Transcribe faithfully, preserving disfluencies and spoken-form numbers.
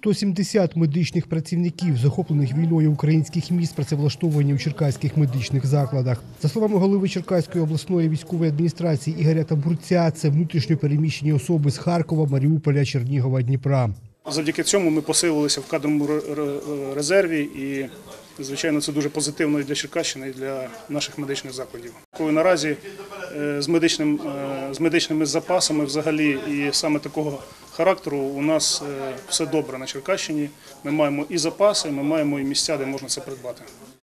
сто сімдесят медичних працівників, захоплених війною українських міст, працевлаштовані у черкаських медичних закладах. За словами голови Черкаської обласної військової адміністрації Ігоря Табурця, це внутрішньо переміщені особи з Харкова, Маріуполя, Чернігова, Дніпра. Завдяки цьому ми посилилися в кадровому резерві і, звичайно, це дуже позитивно і для Черкащини, і для наших медичних закладів. Наразі з, медичним, з медичними запасами взагалі і саме такого характеру у нас все добре на Черкащині. Ми маємо і запаси, ми маємо і місця, де можна це придбати.